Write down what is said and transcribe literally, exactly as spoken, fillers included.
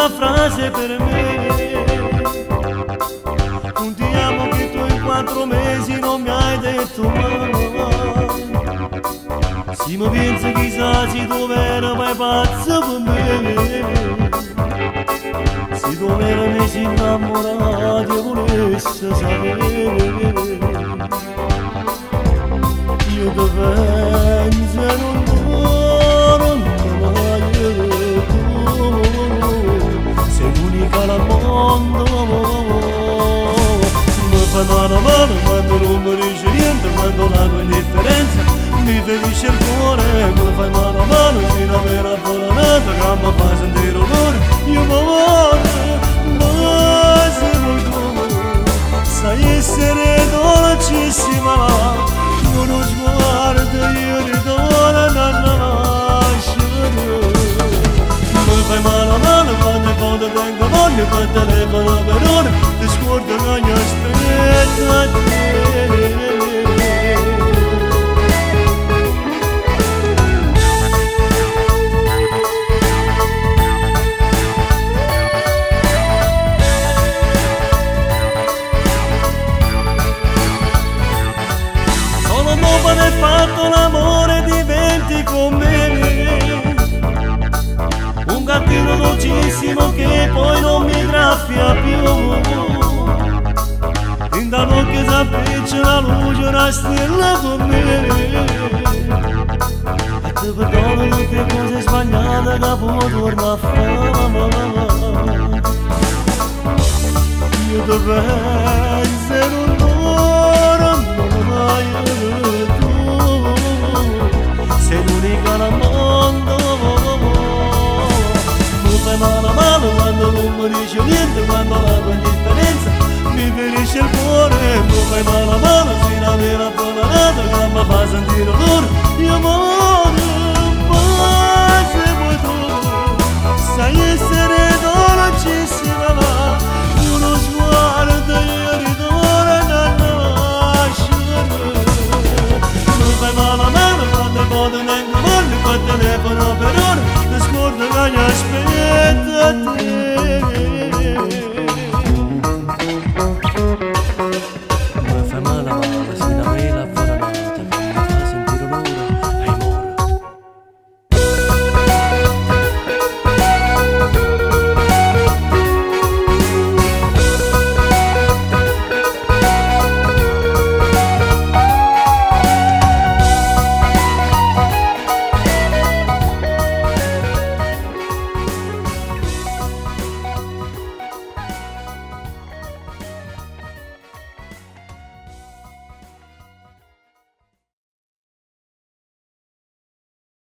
una frase per me. Un ti amo che tu in quattro mesi non mi hai detto mai. Se mi pensi chissà se tu vera mai pazza per me, se tu vera mi si innamorata e volesse sapere. Io ti penso e non non mai tu, sei l'unica al mondo. Mi fai mano a mano quando non mi dici niente, quando la tua indifferenza mi ferisce il cuore. Mi fai mano a mano fino a vera buonanotte che mi fa sentire l'odore. Io mi vorrei, ma se vuoi tu sai essere dolcissima, con uno sguardo io ti dovrò nascere. Mi fai mano a mano quando quando tengo voglia, per telefono per ora ti scordo che ogni aspetta a te. Dopo aver fatto l'amore diventi con me un gattino dolcissimo che poi non mi graffia più. Intanto che s'appiccia la luce una stella con me, e ti perdono tutte cose sbagliate che poi torno a fare. Io ti penso e non torno mai. Sei l'unica al mondo. Mi fai mano a mano quando non mi dici niente, quando la tua indifferenza mi ferisce il cuore. Mi fai mano a mano fino a vera buonanotte che mi fa sentire l'odore. Io muoio, poi se vuoi tu sai